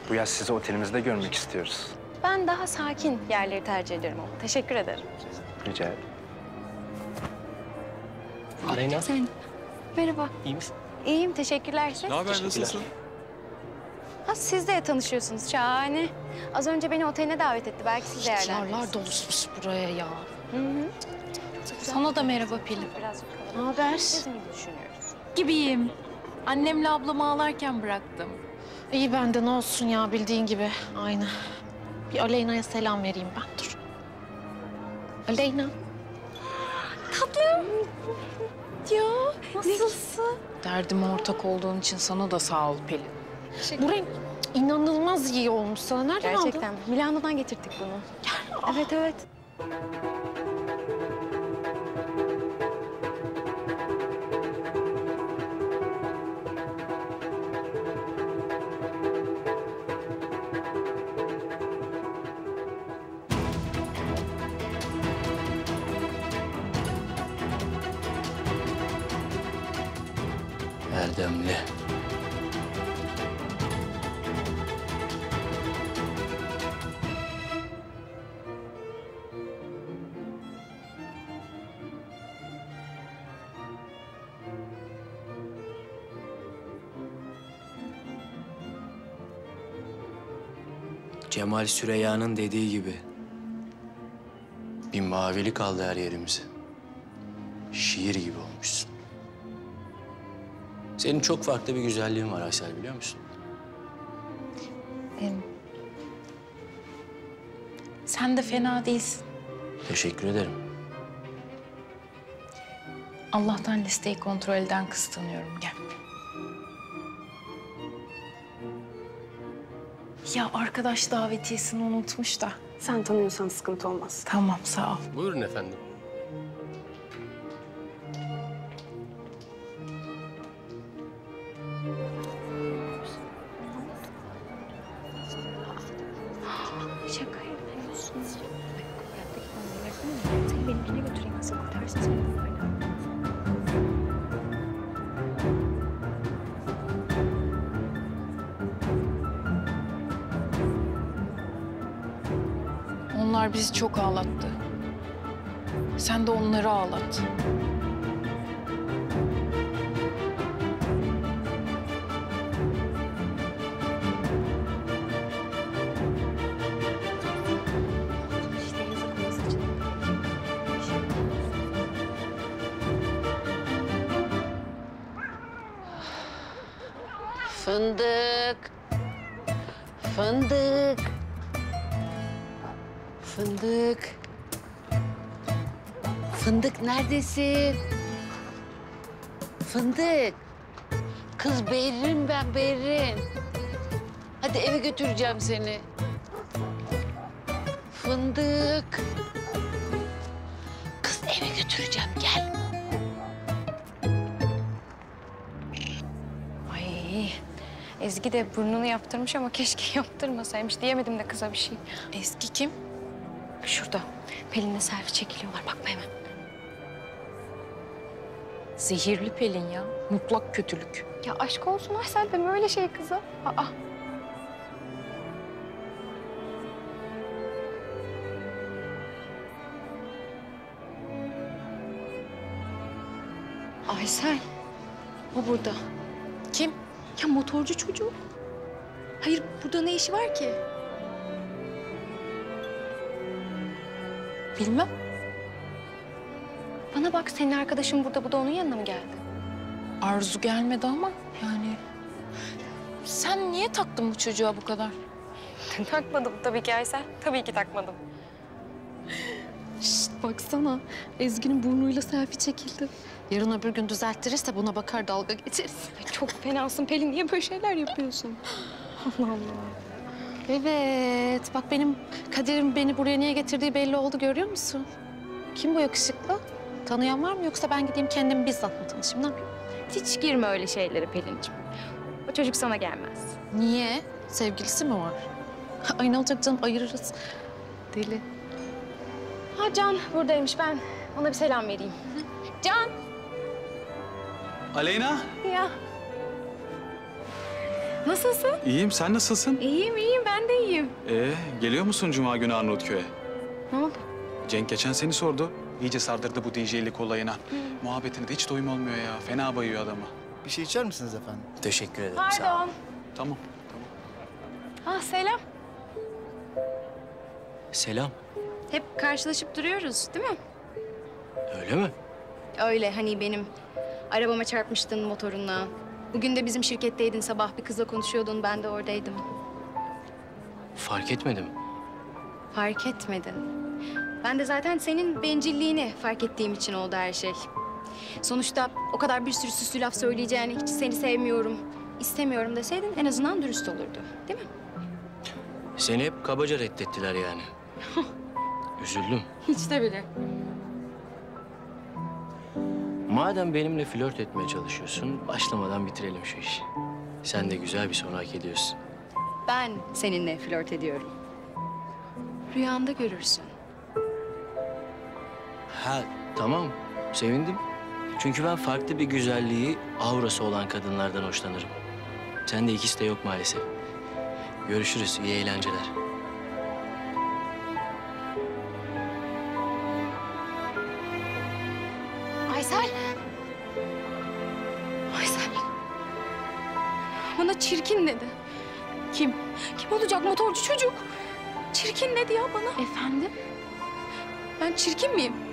Bu yaz sizi otelimizde görmek istiyoruz. Ben daha sakin yerleri tercih ederim ama. Teşekkür ederim. Rica ederim. Aleyna. Sen. Merhaba. İyi misin? İyiyim, teşekkürler. Siz? Ne haber, nasılsın? Ha, siz de tanışıyorsunuz. Şahane. Az önce beni oteline davet etti. Belki siz de yerlerdiniz. Çarlar doluşmuş buraya ya. Hı hı. Sana da merhaba Pelin. Biraz Ne haber? Bizim gibi düşünüyoruz. Gibiyim. Annemle ablamı ağlarken bıraktım. İyi bende ne olsun ya bildiğin gibi. Aynı. Bir Aleyna'ya selam vereyim ben. Dur. Aleyna. Tatlım. Ya nasılsın? Derdime ortak olduğun için sana da sağ ol Pelin. Bu renk inanılmaz iyi olmuş sana. Nereden aldın? Gerçekten. Milano'dan getirdik bunu. Evet, evet. Erdemli. Cemal Süreyya'nın dediği gibi bir mavilik aldı her yerimizi. Şiir gibi olmuşsun. Senin çok farklı bir güzelliğin var Aysel, biliyor musun? Sen de fena değilsin. Teşekkür ederim. Allah'tan listeyi kontrolden kısıtlanıyorum. Gel. Ya arkadaş davetiyesini unutmuş da. Sen tanıyorsan sıkıntı olmaz. Tamam sağ ol. Buyurun efendim. Şaka yapıyorsun. Hayattaki konuları değil mi? Seni benimkine götüreyim. Nasıl kurtarsın seni bunlardan? Onlar bizi çok ağlattı. Sen de onları ağlat. İşte yazık ona saçını. Fındık. Fındık. Fındık. Fındık neredesin? Fındık. Kız Berrin ben Berrin. Hadi eve götüreceğim seni. Fındık. Kız eve götüreceğim gel. Ay, Ezgi de burnunu yaptırmış ama keşke yaptırmasaymış. Diyemedim de kıza bir şey. Eski kim? Şurada. Pelin'le selfie çekiliyorlar. Bakma hemen. Zehirli Pelin ya. Mutlak kötülük. Ya aşk olsun Aysel, deme öyle şey kıza. Aa. Aysel. O burada. Kim? Ya motorcu çocuğu. Hayır, burada ne işi var ki? Bilmem. Bana bak, senin arkadaşın burada. Bu da onun yanına mı geldi? Arzu gelmedi ama yani... Sen niye taktın bu çocuğa bu kadar? Takmadım tabii ki Aysel. Tabii ki takmadım. Şşt baksana. Ezgi'nin burnuyla selfie çekildi. Yarın öbür gün düzelttirirse buna bakar dalga geçeriz. Çok fenasın Pelin. Niye böyle şeyler yapıyorsun? Allah Allah. Evet. Bak benim kaderim beni buraya niye getirdiği belli oldu, görüyor musun? Kim bu yakışıklı? Tanıyan var mı yoksa ben gideyim kendim bizzat mı tanışayım? Ne yapayım? Hiç girme öyle şeylere Pelin'ciğim. O çocuk sana gelmez. Niye? Sevgilisi mi var? Ay ne olacak canım, ayırırız. Deli. Ha Can buradaymış. Ben ona bir selam vereyim. Can. Aleyna. Ya. Nasılsın? İyiyim, sen nasılsın? İyiyim, ben de iyiyim. Geliyor musun Cuma günü Arnavutköy'e? Ne oldu? Cenk geçen seni sordu. İyice sardırdı bu DJ'lik olayına. Muhabbetine de hiç doyum olmuyor ya. Fena bayıyor adamı. Bir şey içer misiniz efendim? Teşekkür ederim. Sağ ol. Pardon. Tamam. Ah selam. Selam. Hep karşılaşıp duruyoruz değil mi? Öyle mi? Öyle hani benim arabama çarpmıştın motorunla. Bugün de bizim şirketteydin, sabah bir kızla konuşuyordun, ben de oradaydım. Fark etmedim. Fark etmedin. Ben de zaten senin bencilliğini fark ettiğim için oldu her şey. Sonuçta o kadar bir sürü süslü laf söyleyeceğini, hiç seni sevmiyorum, istemiyorum deseydin en azından dürüst olurdu, değil mi? Seni hep kabaca reddettiler yani. Üzüldüm. Hiç de bile. Madem benimle flört etmeye çalışıyorsun, başlamadan bitirelim şu işi. Sen de güzel bir son hak ediyorsun. Ben seninle flört ediyorum. Rüyanda görürsün. Ha, tamam. Sevindim. Çünkü ben farklı bir güzelliği, aurası olan kadınlardan hoşlanırım. Sende ikisi de yok maalesef. Görüşürüz, iyi eğlenceler. Aysel. Aysel. Bana çirkin dedi. Kim? Kim olacak, motorcu çocuk? Çirkin dedi ya bana. Efendim? Ben çirkin miyim?